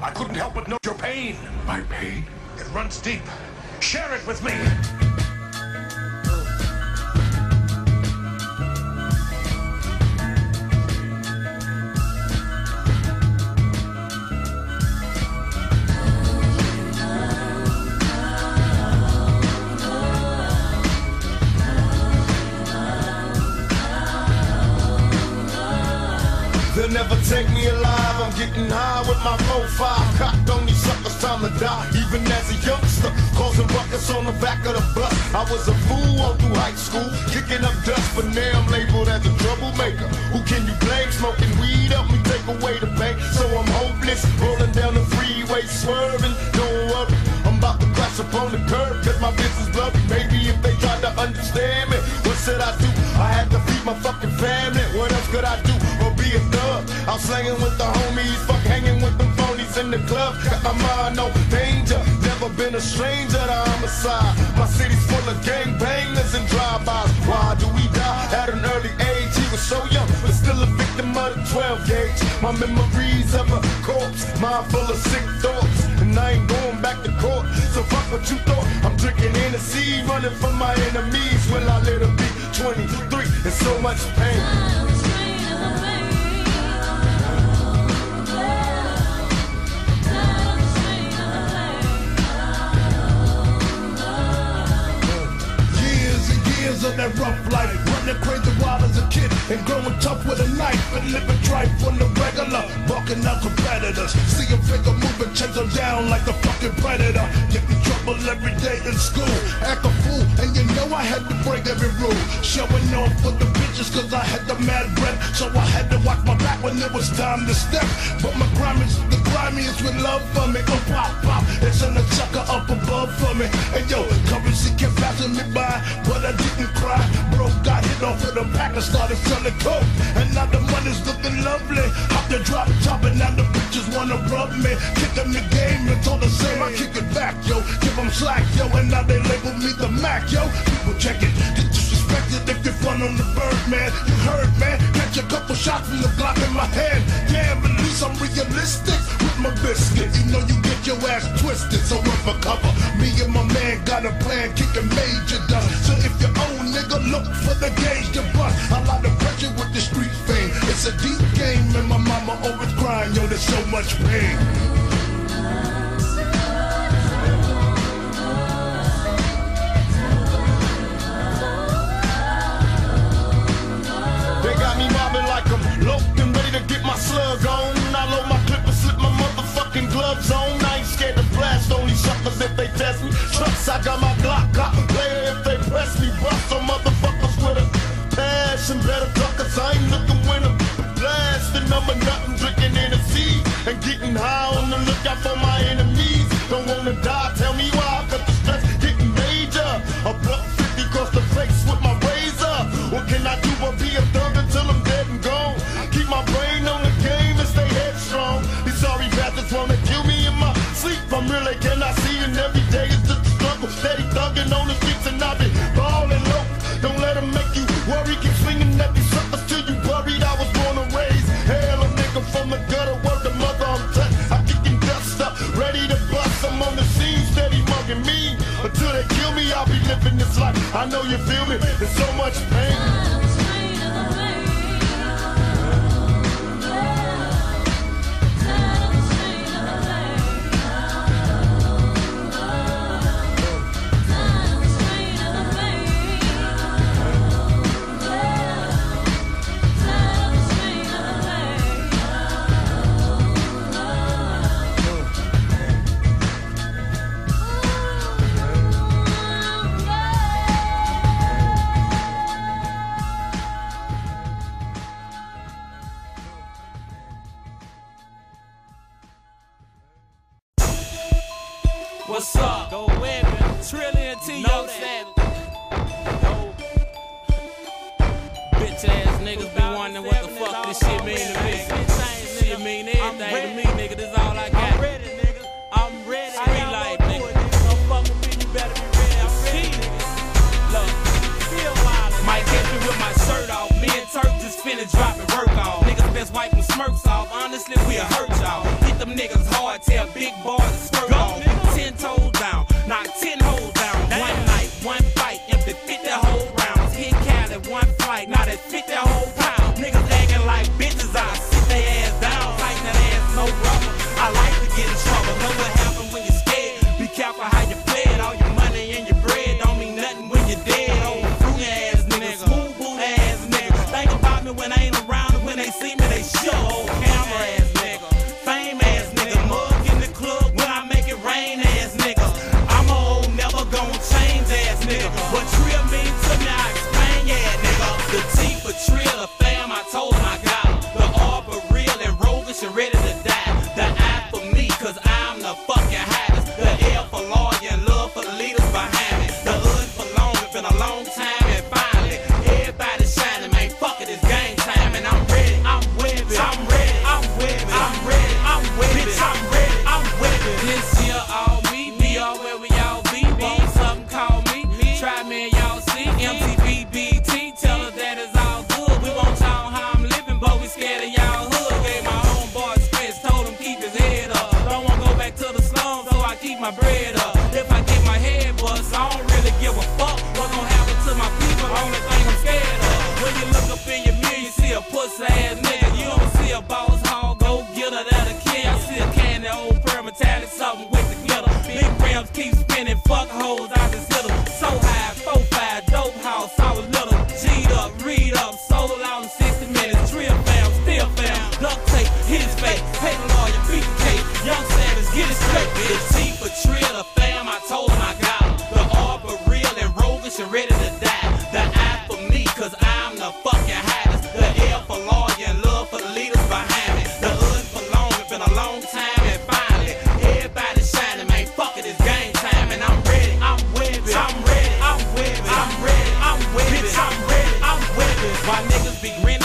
I couldn't help but note your pain. My pain? It runs deep. Share it with me. They'll never take me alive, I'm getting high with my 4-5. Cocked on these suckers, time to die. Even as a youngster, causing ruckus on the back of the bus. I was a fool all through high school, kicking up dust, but now I'm labeled as a troublemaker. Who can you blame? Smoking weed help me take away the pain. So I'm hopeless, rolling down the freeway, swerving. Don't worry, I'm about to crash up on the curb, cause my business blurry. Maybe if they tried to understand me, what should I do? I had to feed my fucking family, what else could I do? Or be a thug? I'm slanging with the homies, fuck hanging with them phonies in the club. Got my mind on danger, never been a stranger to homicide. My city's full of gangbangers and drive-bys. Why do we die at an early age? He was so young, but still a victim of the 12 gauge. My memories of a corpse, mind full of sick thoughts, and I ain't going back to court. So fuck what you thought. I'm drinking Hennessy, running from my enemies. Will I let her be 23 and so much pain? Of that rough life, running crazy wild as a kid and growing tough with a knife and living tripe on the regular, barking out competitors. See a figure moving, chase them down like the fucking predator. Get in trouble every day in school, act a fool, and you know I had to break every rule. Showing off for the bitches cause I had the mad breath, so I had to watch my back when it was time to step. But my crime is the grimiest with love for me. Oh pop pop, it's in the sucker up above for me. And yo, currency kept passing me by, but I didn't cry. Bro got hit off with a pack and started selling coke, and now the money's looking lovely. Hop the drop top and now the bitches wanna rub me. Kick them the game and told the same, I kick it back, yo. Give them slack, yo, and now they label me the Mac, yo. People check it, get disrespected if you front on the bird, man. You heard, man, catch a couple shots from the Glock in my hand. Damn, at least I'm realistic with my biscuit. You know you get your ass twisted, so run for cover. Me and my man got a plan, kicking major dust. So if you old nigga, look for the gauge to bust. A lot of pressure with the street fame. It's a deep game and my mama always crying, yo, there's so much pain. They got me mobbing like I'm loped and ready to get my slug on. I load my clip and slip my motherfucking gloves on. I ain't scared to blast on these suckers if they test me. Trucks, I got my Glock, cop player if they press me. Bust some motherfuckers with a passion, better duckers. I ain't looking when I'm blasting. I'm a nothing, drinking Hennessy and getting high on the lookout for my enemies. Don't wanna die, tell me why, cause the stress getting major. A buck 50 across the face with my razor. What can I do but be a thug until I'm dead and gone? Keep my brain on the game and stay headstrong. These sorry bastards wanna kill me in my sleep. I'm really cannot see, and every day is just a struggle. Steady thugging on the streets and I been ballin' low. Don't let them make you worry. Keep swinging at these suckers till you buried. I was born and raised hell, a nigga from the gutter. Word to mother, I'm touched. I'm kicking dust up, ready to bust. I'm on the scene, steady mugging me. Until they kill me, I'll be living this life. I know you feel me. There's so much pain. What's up? Go ahead, man. Trillion T. No Savage. Bitch ass niggas be wondering what the fuck this shit mean to me. Shit mean everything to me, nigga. This all I got. I'm ready, nigga. I'm ready. Free life, nigga. Don't fuck with me, you better be ready. I'm ready. Look, feel wild. Might hit me with my shirt off. Me and Turk just finna drop and work off. Niggas best wipe them smirks off. Honestly, we'll hurt y'all. Hit them niggas hard, tell The T for Trill, the fam, I told him I got him. The R for real and roguish and ready to die. The I for me, cause I'm the fucking hottest. The L for loyal and love for the leaders behind me. The U for long, it's been a long time and finally everybody shining, man, fuck it, it's game time. And I'm ready, I'm with it, I'm ready, I'm with it, I'm ready, I'm with it, I'm ready, I'm with it. Why niggas be grinning?